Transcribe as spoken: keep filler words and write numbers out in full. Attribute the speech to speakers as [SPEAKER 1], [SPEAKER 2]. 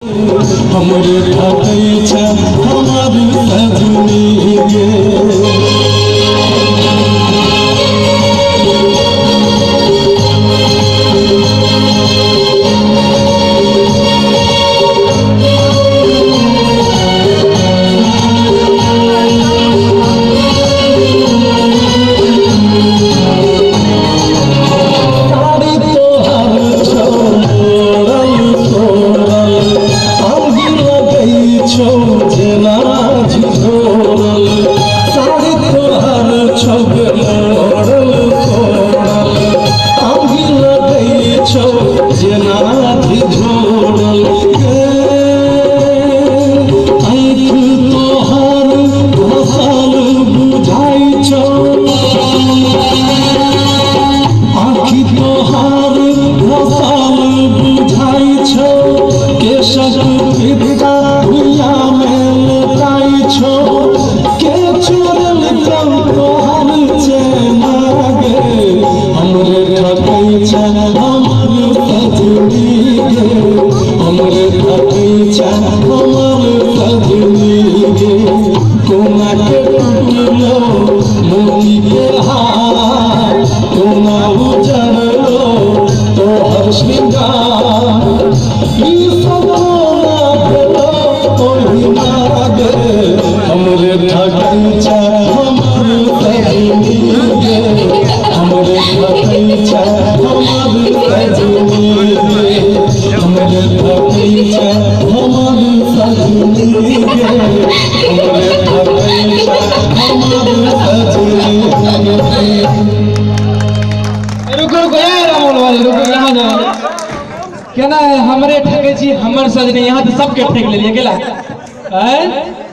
[SPEAKER 1] हमरे ठकै छ हमर सजनी गे
[SPEAKER 2] क्या ना हमरे ठके छी हमर सजनी यहाँ तो सबके ठेक ले लिए गेला हैं